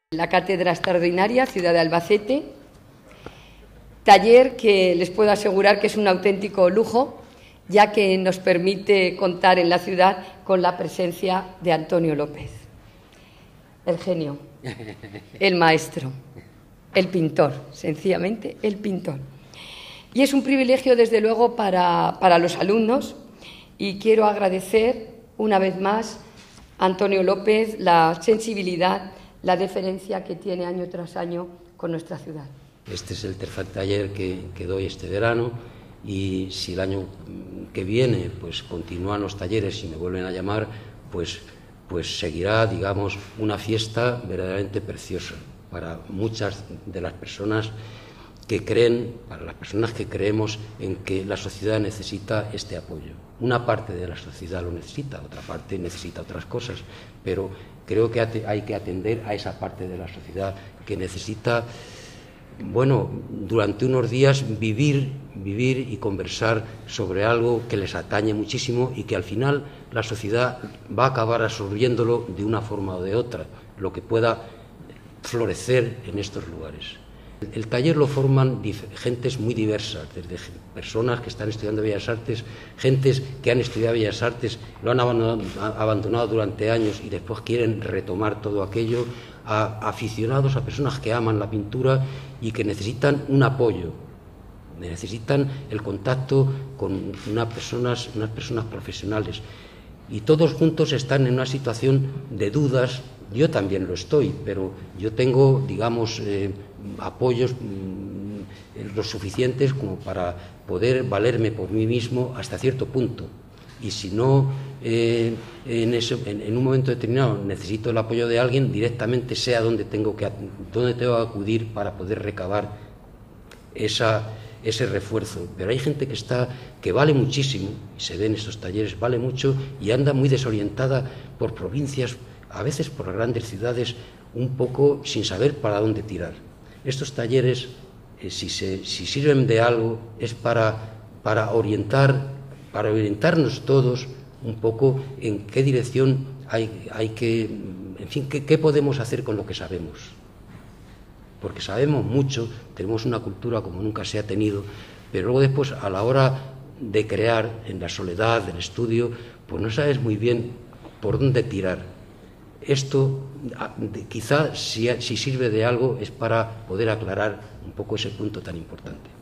La Cátedra Extraordinaria, Ciudad de Albacete, taller que les puedo asegurar que es un auténtico lujo, ya que nos permite contar en la ciudad con la presencia de Antonio López, el genio, el maestro, el pintor, sencillamente el pintor. Y es un privilegio, desde luego, para los alumnos, y quiero agradecer una vez más a Antonio López la sensibilidad, la deferencia que tiene año tras año con nuestra ciudad. Este es el tercer taller que doy este verano, y si el año que viene pues continúan los talleres y me vuelven a llamar, pues seguirá, digamos, una fiesta verdaderamente preciosa para muchas de las personas que creen, para las personas que creemos en que la sociedad necesita este apoyo. Una parte de la sociedad lo necesita, otra parte necesita otras cosas, pero creo que hay que atender a esa parte de la sociedad que necesita, bueno, durante unos días vivir y conversar sobre algo que les atañe muchísimo y que al final la sociedad va a acabar absorbiéndolo de una forma o de otra, lo que pueda florecer en estos lugares. El taller lo forman gentes muy diversas, desde personas que están estudiando Bellas Artes, gentes que han estudiado Bellas Artes, lo han abandonado durante años y después quieren retomar todo aquello, a aficionados, a personas que aman la pintura y que necesitan un apoyo, necesitan el contacto con unas personas profesionales. Y todos juntos están en una situación de dudas. Yo también lo estoy, pero yo tengo, digamos, apoyos lo suficientes como para poder valerme por mí mismo hasta cierto punto. Y si no, en un momento determinado necesito el apoyo de alguien, directamente sé a dónde tengo que acudir para poder recabar ese refuerzo. Pero hay gente que vale muchísimo, y se ve en estos talleres, vale mucho, y anda muy desorientada por provincias, a veces por las grandes ciudades, un poco sin saber para dónde tirar. Estos talleres, si sirven de algo, es para orientarnos todos un poco en qué dirección hay que, en fin, qué podemos hacer con lo que sabemos. Porque sabemos mucho, tenemos una cultura como nunca se ha tenido, pero luego después, a la hora de crear, en la soledad del estudio, pues no sabes muy bien por dónde tirar. Esto, quizá, si sirve de algo, es para poder aclarar un poco ese punto tan importante.